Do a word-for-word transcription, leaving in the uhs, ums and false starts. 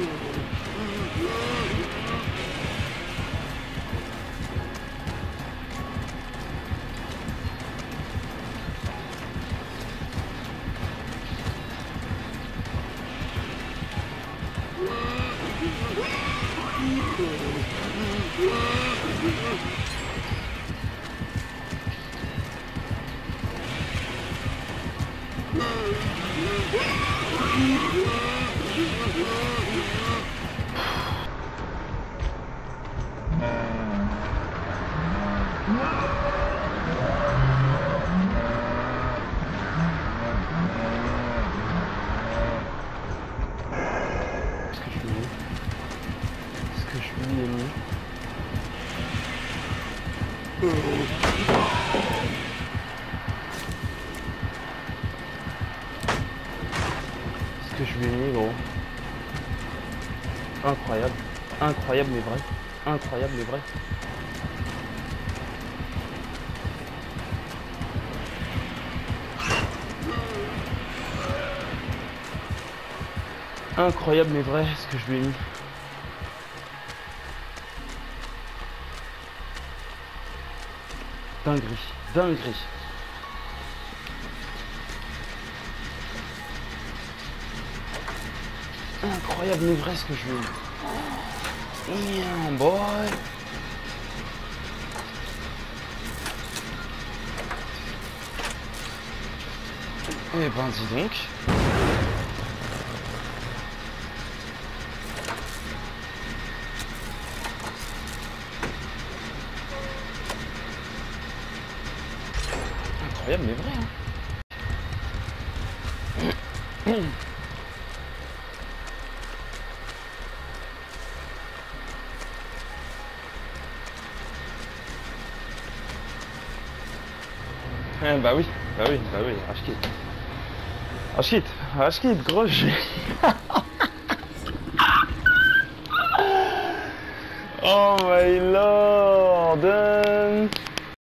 Ce que je lui ai mis, gros. Incroyable. Incroyable mais vrai. Incroyable mais vrai. Incroyable mais vrai ce que je lui ai mis. Dinguerie, dinguerie. Incroyable mais vrai ce que je lui ai mis. Yeah, boy. Eh ben dis donc. Incroyable mais vrai hein. Eh bah oui, bah oui, bah oui, Rashkid. Rashkid, Rashkid, gros j'ai... Oh my lord.